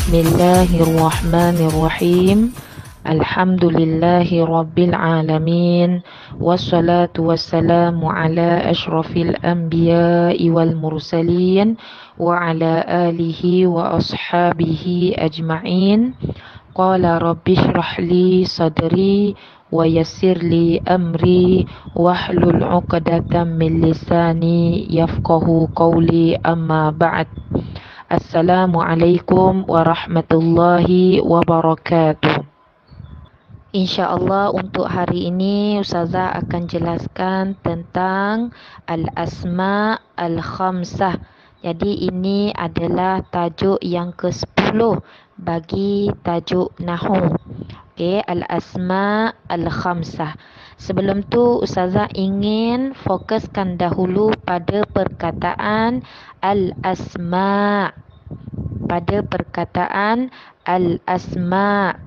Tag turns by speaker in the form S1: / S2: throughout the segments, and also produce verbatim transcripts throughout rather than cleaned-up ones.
S1: Bismillahirrahmanirrahim. Alhamdulillahi rabbil alamin. Wassalatu wassalamu ala ashrafil anbiya'i wal mursalin wa ala alihi wa ashabihi ajma'in. Qala rabbi shrah li sadri wa yassir li amri wahlul 'uqdatam min lisani yafqahu qawli, amma ba'd. Assalamualaikum warahmatullahi wabarakatuh. InsyaAllah untuk hari ini Ustazah akan jelaskan tentang Al-Asma' Al-Khamsah. Jadi ini adalah tajuk yang ke sepuluh bagi tajuk Nahu. Okay, Al-Asma' Al-Khamsah. Sebelum tu Ustazah ingin fokuskan dahulu pada perkataan Al-Asma'. Pada perkataan Al-Asma'.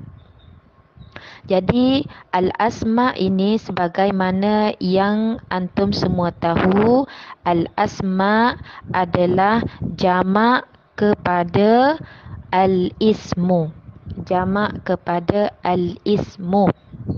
S1: Jadi Al-Asma' ini sebagaimana yang antum semua tahu, Al-Asma' adalah jamak kepada Al-Ismu. Jamak kepada Al-Ismu.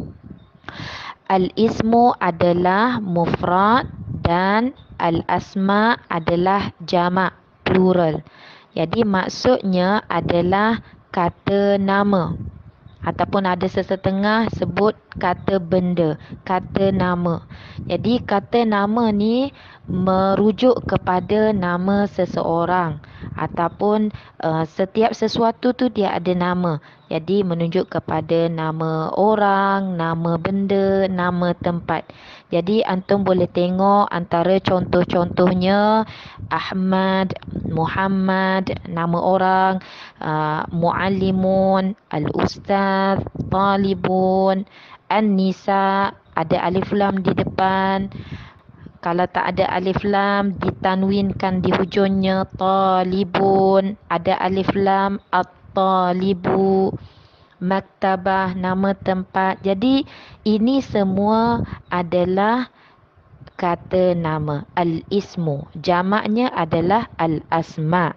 S1: Al-Ismu adalah mufrad dan Al-Asma' adalah jamak, plural. Jadi maksudnya adalah kata nama. Ataupun ada sesetengah sebut kata benda, kata nama. Jadi kata nama ni merujuk kepada nama seseorang. Ataupun uh, setiap sesuatu tu dia ada nama. Jadi menunjuk kepada nama orang, nama benda, nama tempat. Jadi antum boleh tengok antara contoh-contohnya Ahmad, Muhammad, nama orang, uh, Muallimun, Al-Ustaz, Talibun, An-Nisa, ada alif lam di depan. Kalau tak ada alif lam, ditanwinkan di hujungnya Talibun, ada alif lam, At-Talibu. Maktabah, nama tempat. Jadi ini semua adalah kata nama, Al-Ismu. Jamaknya adalah Al-Asma'.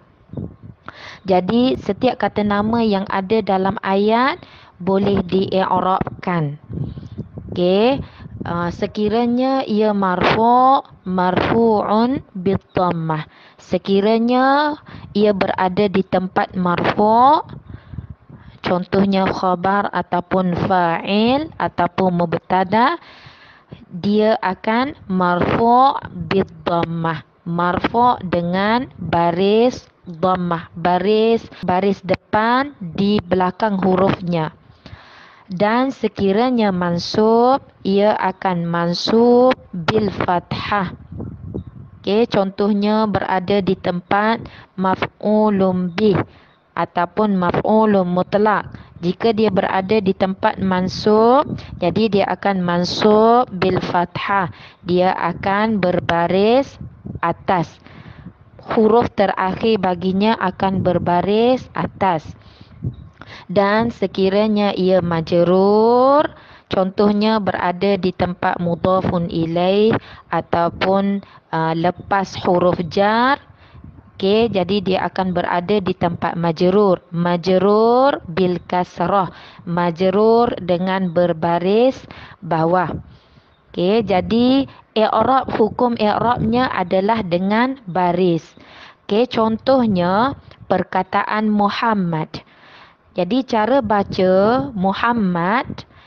S1: Jadi setiap kata nama yang ada dalam ayat boleh di-i'rabkan. Okey, uh, sekiranya ia marfu', marfu'un bid-dhammah. Sekiranya ia berada di tempat marfu', contohnya khabar ataupun fa'il ataupun mubtada, dia akan marfu' bid-dhammah. Marfu' dengan baris dhammah, baris baris depan di belakang hurufnya. Dan sekiranya mansub, ia akan mansub bil fathah. Okey, contohnya berada di tempat maf'ulun bih ataupun maf'ulun mutlaq. Jika dia berada di tempat mansub, jadi dia akan mansub bil fathah. Dia akan berbaris atas. Huruf terakhir baginya akan berbaris atas. Dan sekiranya ia majrur, contohnya berada di tempat mudhafun ilaih ataupun uh, lepas huruf jar, okey, jadi dia akan berada di tempat majrur. Majrur bil kasrah, majrur dengan berbaris bawah. Okey, jadi i'rab, hukum i'rabnya adalah dengan baris. Okey, contohnya perkataan Muhammad. Jadi cara baca Muhammad,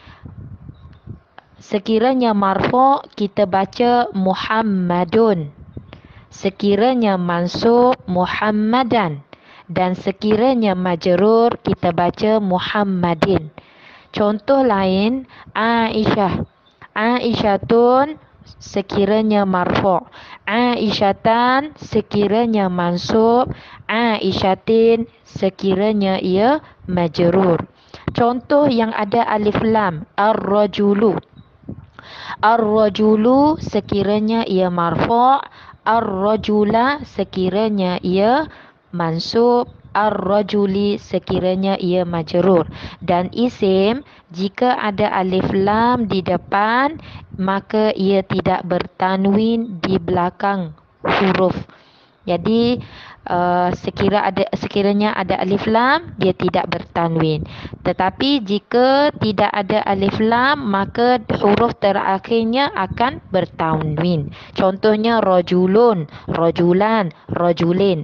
S1: sekiranya marfu' kita baca Muhammadun. Sekiranya mansub Muhammadan. Dan sekiranya majrur kita baca Muhammadin. Contoh lain, Aisyah. Aisyatun sekiranya marfu'. Aisyatan sekiranya mansub. Aisyatin sekiranya ia majrur. Contoh yang ada alif lam, ar-rajulu. Ar-rajulu sekiranya ia marfu'. Ar-rajula sekiranya ia mansub. Ar-rajuli sekiranya ia majrur. Dan isim jika ada alif lam di depan, maka ia tidak bertanwin di belakang huruf. Jadi uh, sekira ada sekiranya ada alif lam, dia tidak bertanwin. Tetapi jika tidak ada alif lam, maka huruf terakhirnya akan bertanwin. Contohnya rajulun, rajulan, rajulin.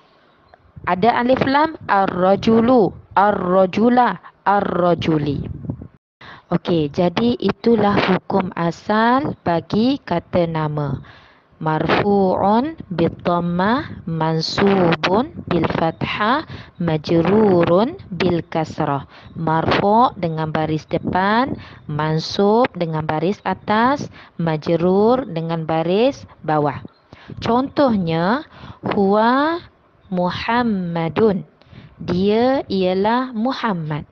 S1: Ada alif lam, ar-rajulu, ar-rajula, ar-rajuli. Okey, jadi itulah hukum asal bagi kata nama. Marfu'un bid-dhammah, mansubun bil-fathah, majrurun bil-kasrah. Marfu' dengan baris depan, mansub dengan baris atas, majrur dengan baris bawah. Contohnya, huwa Muhammadun. Dia ialah Muhammad.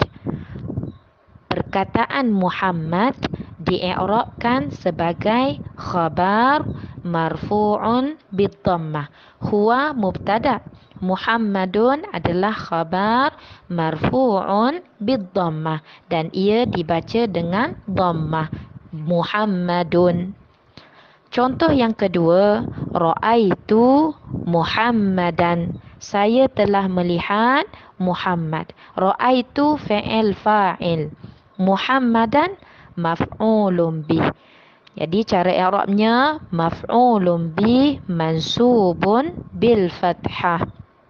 S1: Perkataan Muhammad dii'rabkan sebagai khabar marfu'un bid-dhammah. Huwa mubtada'. Muhammadun adalah khabar marfu'un bid-dhammah dan ia dibaca dengan dhammah. Muhammadun. Contoh yang kedua, ra'aitu Muhammadan. Saya telah melihat Muhammad. Ra'aitu fi'il fa'il. Muhammadan maf'ulun bih. Jadi cara i'rabnya maf'ulun bih mansubun bil fathah.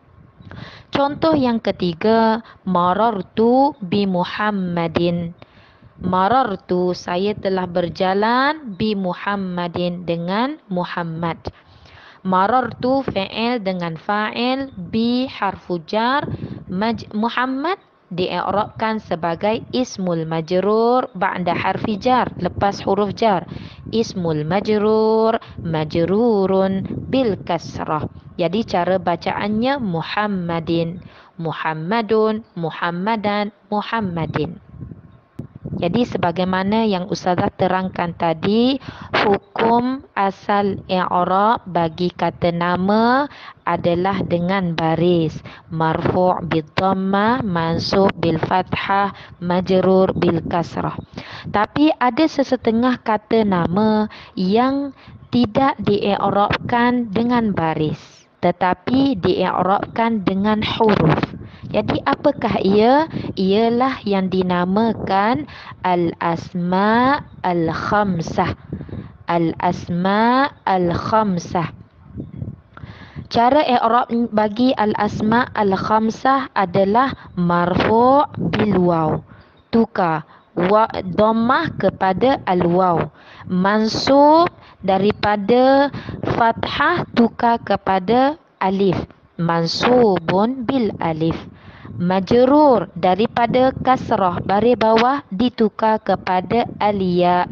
S1: Contoh yang ketiga, marartu bi Muhammadin. Marartu, saya telah berjalan bi Muhammadin, dengan Muhammad. Marartu fi'il dengan fa'il, bi harfu jar, Muhammad di'rabkan sebagai ismul majrur ba'da harfi jar, lepas huruf jar. Ismul majrur majrurun bil kasrah. Jadi cara bacaannya Muhammadin, Muhammadun, Muhammadan, Muhammadin. Jadi sebagaimana yang Ustazah terangkan tadi, hukum asal i'rab bagi kata nama adalah dengan baris. Marfu' bid-dhammah, mansub bil fathah, majrur bil kasrah. Tapi ada sesetengah kata nama yang tidak di'rabkan dengan baris, tetapi di'rabkan dengan huruf. Jadi apakah ia? Ialah yang dinamakan al-asma' al-khamsah. Al-asma' al-khamsah. Cara i'rab bagi al-asma' al-khamsah adalah marfu' bil waw. Tukar wa dhammah kepada al-waw. Mansub daripada fathah tukar kepada alif. Mansubun bil alif. Majrur daripada kasrah baris bawah ditukar kepada aliyah.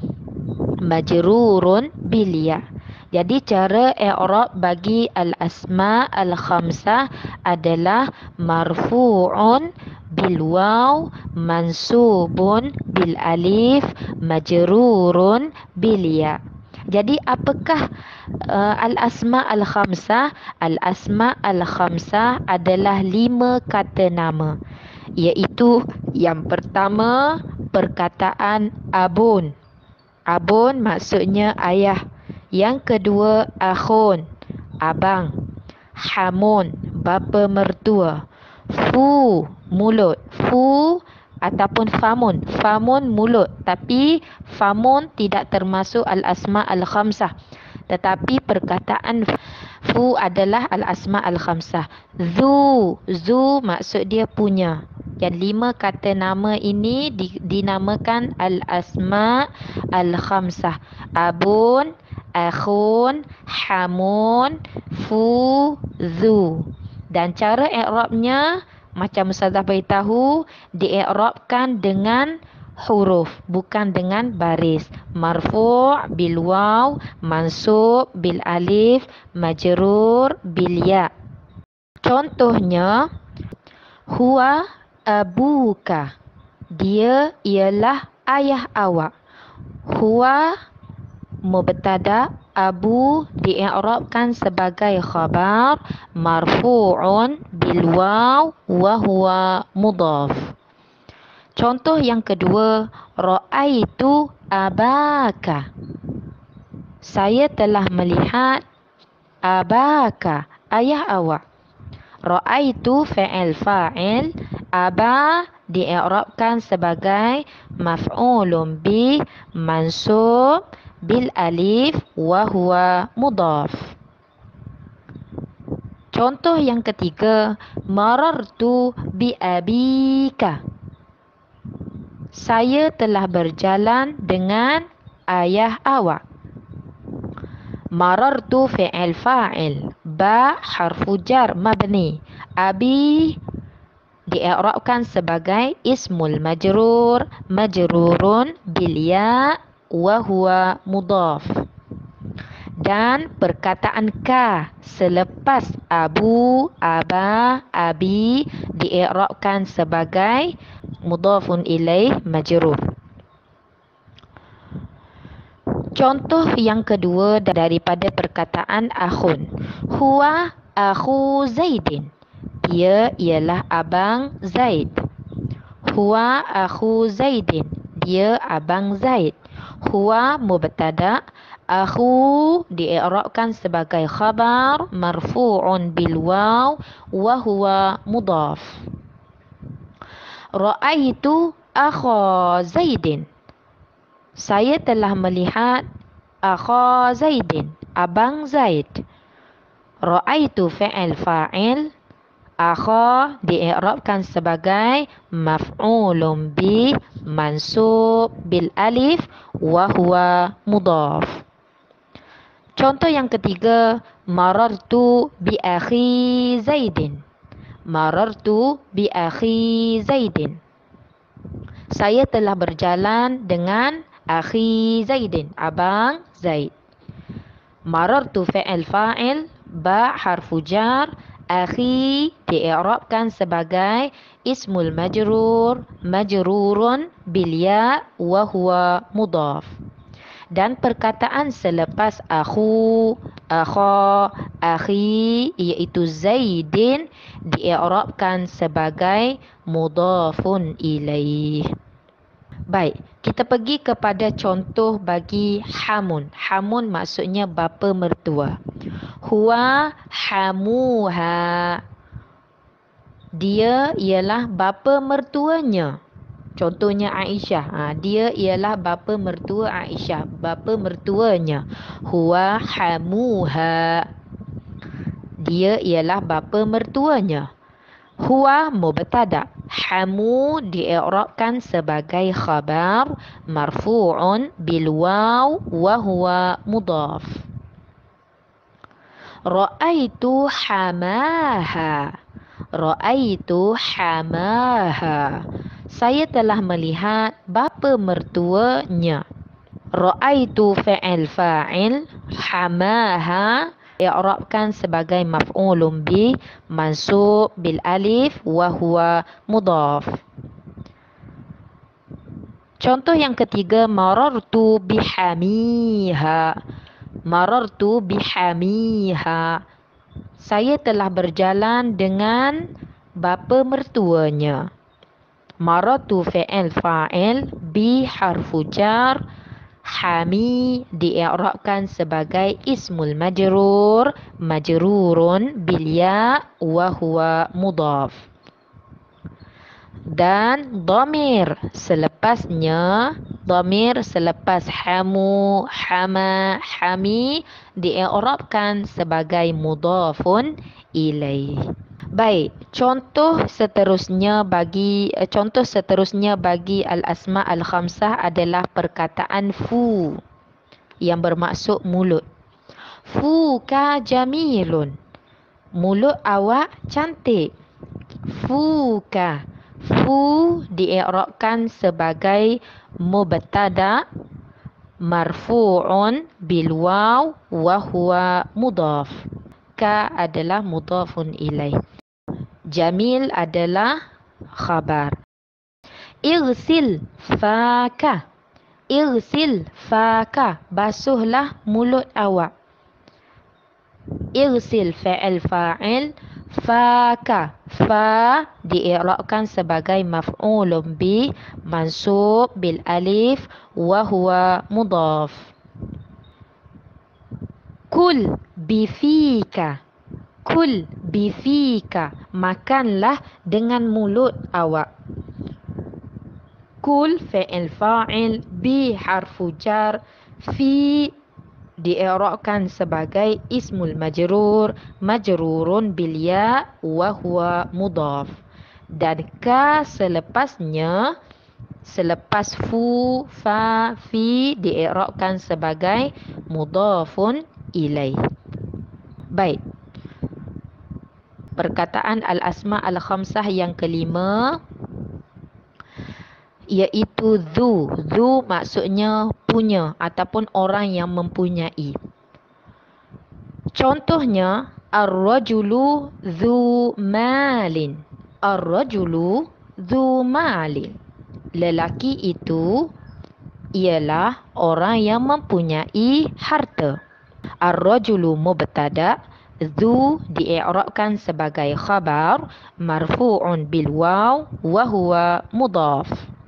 S1: Majrurun bil ya. Jadi cara i'rab bagi al-asma' al-khamsah adalah marfu'un bil waw, mansubun bil alif, majrurun bil ya. Jadi apakah uh, al-asma' al-khamsah? Al-asma' al-khamsah adalah lima kata nama. Iaitu yang pertama, perkataan abun. Abun maksudnya ayah. Yang kedua, akhun, abang. Hamun, bapa mertua. Fu, mulut. Fu ataupun famun. Famun mulut, tapi famun tidak termasuk al-asma al-khamsah. Tetapi perkataan fu adalah al-asma al-khamsah. Zu, zu maksud dia punya. Yang lima kata nama ini dinamakan al-asma al-khamsah. Abun, akhun, hamun, fu, zu. Dan cara i'rabnya macam Ustazah beritahu, di'rabkan dengan huruf, bukan dengan baris. Marfu' bil waw, mansub bil alif, majrur bil ya. Contohnya, huwa abuka. Dia ialah ayah awak. Huwa mubtada, abu di'rabkan sebagai khabar marfu'un bil waw wa huwa mudhaf. Contoh yang kedua, ra'aitu abaka. Saya telah melihat abaka, ayah awak. Ra'aitu fi'il fa'il, aba di'irabkan sebagai maf'ulun bi mansub bil alif wa huwa mudhaf. Contoh yang ketiga, marartu bi abika. Saya telah berjalan dengan ayah awak. Marartu fi'il fa'il, ba harfu jar mabni, abi di'irabkan sebagai ismul majrur majrurun bil ya wa huwa mudhaf. Dan perkataan ka selepas abu, aba, abi di'irabkan sebagai mudhafun ilaih majrur. Contoh yang kedua daripada perkataan akhun. Huwa akhu Zaidin. Dia ialah abang Zaid. Huwa akhu Zaidin. Dia abang Zaid. Huwa mubtada, akhu di'irabkan sebagai khabar marfu'un bil waw wa huwa mudhaf. Ra'aitu akha Zaidin. Saya telah melihat akha Zaidin, abang Zaid. Ra'aitu fi'il fa'il, akha di'irabkan sebagai maf'ulun bi mansub bil alif wa huwa mudhaf. Contoh yang ketiga, marartu bi akhi Zaidin. Marartu bi akhi Zaidin. Saya telah berjalan dengan akhi Zaidin, abang Zaid. Marartu fi'il fa'il, ba harfu jar, akhi di'irabkan sebagai ismul majrur majrurun bil ya wa huwa mudhaf. Dan perkataan selepas akhu, akha, akhi iaitu Zaidin di'irabkan sebagai mudhafun ilaih. Baik, kita pergi kepada contoh bagi hamun. Hamun maksudnya bapa mertua. Huwa hamuha. Dia ialah bapa mertuanya. Contohnya Aisyah. Ha, dia ialah bapa mertua Aisyah. Bapa mertuanya. Huwa hamuha. Dia ialah bapa mertuanya. Huwa mubtada, hamu di'irabkan sebagai khabar marfu'un bil waw wa huwa mudhaf. Ra'aitu hamaha. Ra'aitu hamaha. Saya telah melihat bapa mertuanya. Ra'aitu fi'il fa'il, hamaha i'rabkan sebagai maf'ulun bi mansub bil alif wa huwa mudhaf. Contoh yang ketiga, marartu bihamiha. Marartu bihamiha. Saya telah berjalan dengan bapa mertuanya. Marartu fi'il fa'il, bi harfu jar, hami di'irabkan sebagai ismul majrur majrurun bil ya wa huwa mudhaf. Dan dhamir selepasnya, dhamir selepas hamu, hama, hami di'irabkan sebagai mudhafun ilaih. Baik, contoh seterusnya bagi contoh seterusnya bagi al-asma al-khamsah adalah perkataan fu yang bermaksud mulut. Fuka jamilun. Mulut awak cantik. Fuka. Fu di'irabkan sebagai mubtada marfu'un bil waw wa huwa mudhaf. Ka adalah mudhafun ilaih. Jamil adalah khabar. Irsil faka. Irsil faka. Basuhlah mulut awak. Irsil fa'il fa'il. Faka. Fa di'irabkan sebagai maf'ulun bi mansub bil alif wa huwa mudhaf. Kul bifika. Kul bifika. Makanlah dengan mulut awak. Kul fi'il fa'il, bi harfu jar, fi di'irabkan sebagai ismul majrur, majrurun bil ya wa huwa mudhaf. Dan ka selepasnya, selepas fu, fa, fi di'irabkan sebagai mudhafun ilaih. Baik. Perkataan al-asma al-khamsah yang kelima iaitu dhu. Dhu maksudnya punya ataupun orang yang mempunyai. Contohnya ar-rajulu dhu malin. Ar-rajulu dhu malin. Lelaki itu ialah orang yang mempunyai harta. Ar-rajulu mubtada, dhu di'irabkan sebagai khabar marfu'un bil waw wa huwa mudhaf.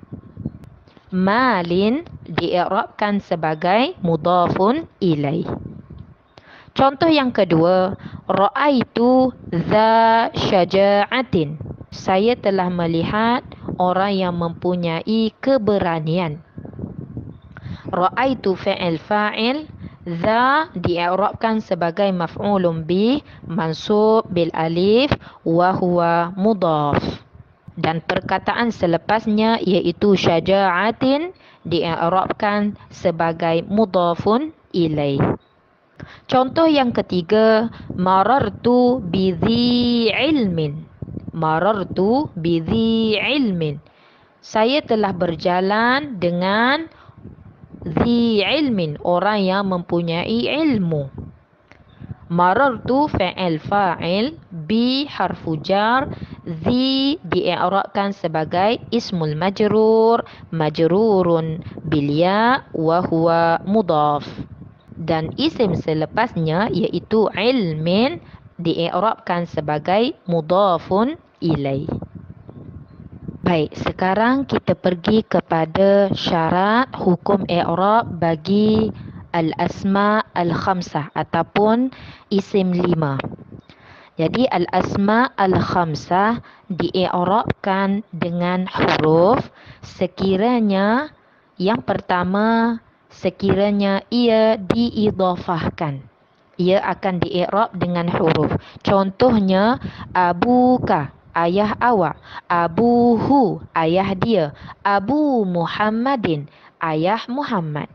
S1: Malin di'irabkan sebagai mudhafun ilaih. Contoh yang kedua, ra'aitu dha syaja'atin. Saya telah melihat orang yang mempunyai keberanian. Ra'aitu fi'il fa'il, dha di'irabkan sebagai maf'ulun bih mansub bil alif wa huwa mudhaf. Dan perkataan selepasnya iaitu syaja'atin di'irabkan sebagai mudhafun ilaih. Contoh yang ketiga, marartu bidhi ilmin. Marartu bidhi ilmin. Saya telah berjalan dengan dhi ilmin, orang yang mempunyai ilmu. Marartu fi'il fa'il, bi harfu jar, dhi di'irabkan sebagai ismul majrur, majrurun bil ya wa huwa mudhaf. Dan isim selepasnya iaitu ilmin di'irabkan sebagai mudhafun ilaih. Baik, sekarang kita pergi kepada syarat hukum i'rab bagi al-asma al-khamsah ataupun isim lima. Jadi al-asma al-khamsah di'irabkan dengan huruf sekiranya yang pertama, sekiranya ia diidhafahkan, ia akan di'irab dengan huruf. Contohnya abuka, ayah awak. Abuhu, ayah dia. Abu Muhammadin, ayah Muhammad.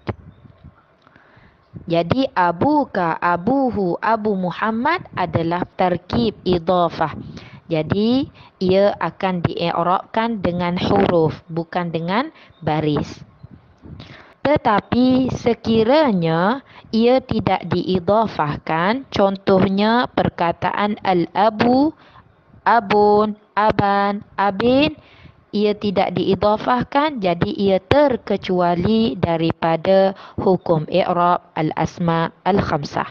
S1: Jadi abuka, abuhu, Abu Muhammad adalah tarkib idhafah. Jadi ia akan di'irabkan dengan huruf, bukan dengan baris. Tetapi sekiranya ia tidak diidhafahkan, contohnya perkataan al-abu, abun, aban, abin, ia tidak diidhafahkan, jadi ia terkecuali daripada hukum i'rab al-asma al-khamsah.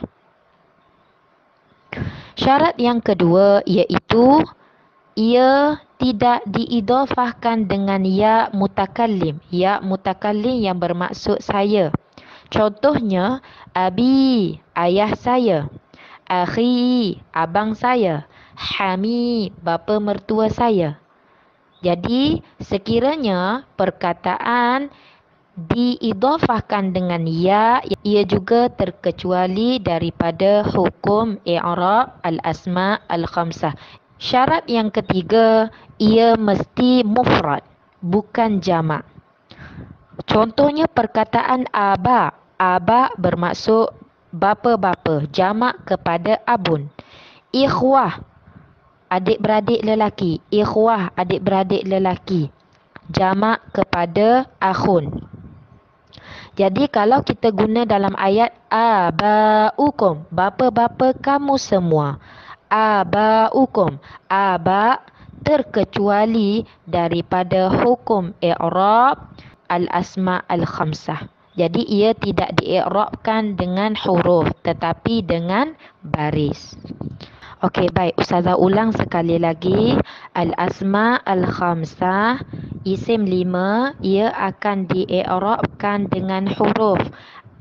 S1: Syarat yang kedua iaitu ia tidak diidhafahkan dengan ya mutakallim. Ya mutakallim yang bermaksud saya. Contohnya abi, ayah saya. Akhi, abang saya. Hami, bapa mertua saya. Jadi sekiranya perkataan diidhafahkan dengan ya, ia juga terkecuali daripada hukum i'rab al-asma al-khamsah. Syarat yang ketiga, ia mesti mufrad, bukan jamak. Contohnya perkataan aba. Aba bermaksud bapa-bapa, jamak kepada abun. Ikhwah, adik-beradik lelaki. Ikhwah, adik-beradik lelaki, jamak kepada akhun. Jadi kalau kita guna dalam ayat abaukum, bapa-bapa kamu semua. Abaukum, aba terkecuali daripada hukum i'rab al-asma al-khamsah. Jadi ia tidak di'irabkan dengan huruf tetapi dengan baris. Okey, baik, Ustazah ulang sekali lagi. Al-asma al-khamsah, isim lima, ia akan di'irabkan dengan huruf.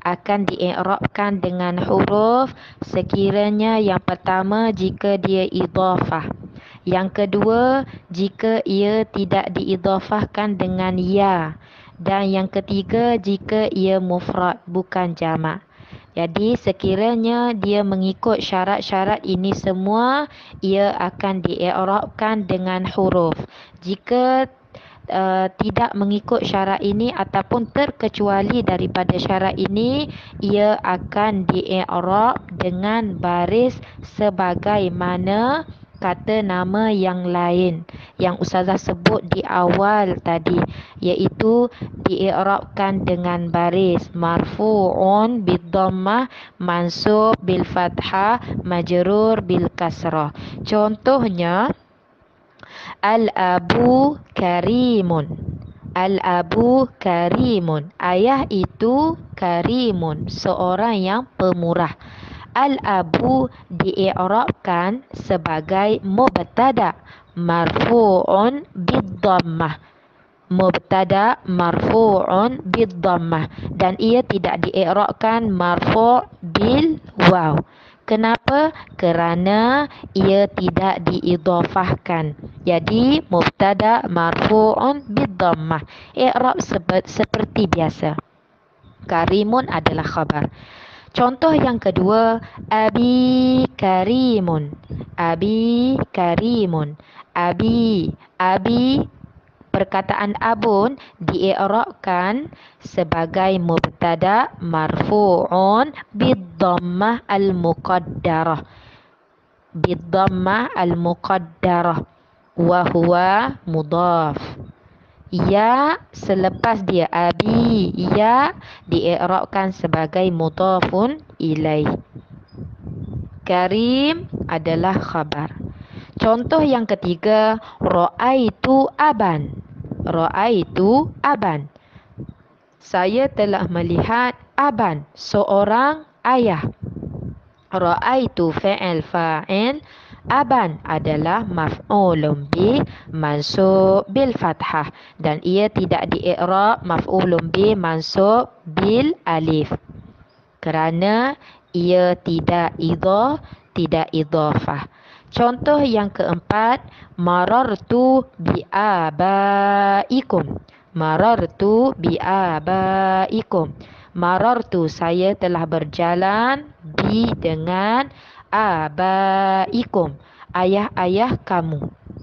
S1: akan dii'rabkan dengan huruf sekiranya yang pertama jika dia idhafah. Yang kedua, jika ia tidak diidhafahkan dengan ya. Dan yang ketiga, jika ia mufrad bukan jamak. Jadi sekiranya dia mengikut syarat-syarat ini semua, ia akan dii'rabkan dengan huruf. Jika uh, tidak mengikut syarat ini ataupun terkecuali daripada syarat ini, ia akan dii'rab dengan baris sebagaimana kata nama yang lain yang ustazah sebut di awal tadi, iaitu dii'rabkan dengan baris marfu'un bid-dhammah, mansub bil fathah, majrur bil kasrah. Contohnya, al-abu karimun. Al-abu karimun. Ayah itu karimun, seorang yang pemurah. Al-abu dii'rabkan sebagai mubtada marfu'un bid-dhammah. Mubtada marfu'un bid-dhammah, dan ia tidak dii'rabkan marfu' bil waw. Kenapa? Kerana ia tidak diidhafahkan. Jadi mubtada marfu'un bid-dhammah. I'rab seperti biasa. Karimun adalah khabar. Contoh yang kedua, abi karimun. Abi karimun. Abi, abi, perkataan abun dii'rabkan sebagai mubtada marfu'un bid-dhammah al-muqaddarah. Bid-dhammah al-muqaddarah wa huwa mudhaf. Ya selepas dia abi, ya dii'rabkan sebagai mudhafun ilaih. Karim adalah khabar. Contoh yang ketiga, ra'aitu aban. Ra'aitu aban. Saya telah melihat aban, seorang ayah. Ra'aitu fi'il fa'il, aban adalah maf'ulun bi mansub bil fathah, dan ia tidak dii'rab maf'ulun bi mansub bil alif kerana ia tidak idhah, tidak idhafah. Contoh yang keempat, marartu bi abaikum. Marartu bi abaikum. Marartu, saya telah berjalan, bi dengan abaikum, ayah-ayah kamu.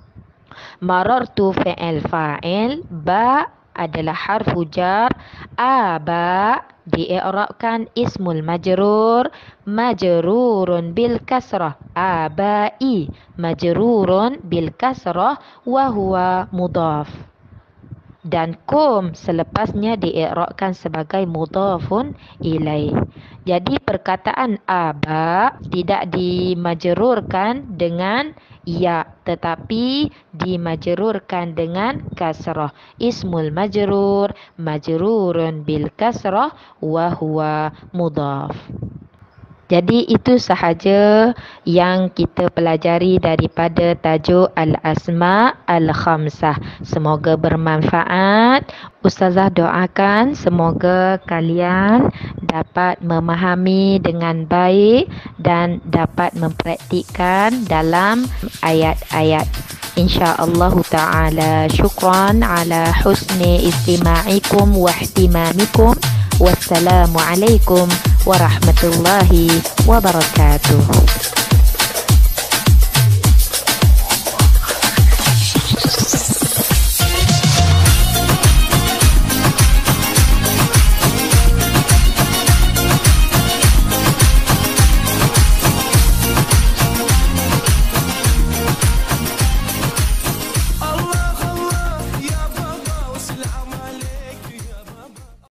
S1: Marartu fi'il fa'il, ba adalah harfu jar, aba dii'rabkan ismul majrur, majrurun bil kasrah, abai majrurun bil kasrah wa huwa mudhaf. Dan kum selepasnya dii'rabkan sebagai mudhafun ilaih. Jadi perkataan aba tidak dimajrurkan dengan ya, tetapi dimajrurkan dengan kasrah. Ismul majrur majrurun bil kasrah wa huwa mudhaf. Jadi itu sahaja yang kita pelajari daripada tajuk Al-Asma' Al-Khamsah. Semoga bermanfaat. Ustazah doakan semoga kalian dapat memahami dengan baik dan dapat mempraktikkan dalam ayat-ayat. InsyaAllah ta'ala. Syukran ala husni istima'ikum wa ihtimamikum. Wassalamualaikum warahmatullahi wabarakatuh.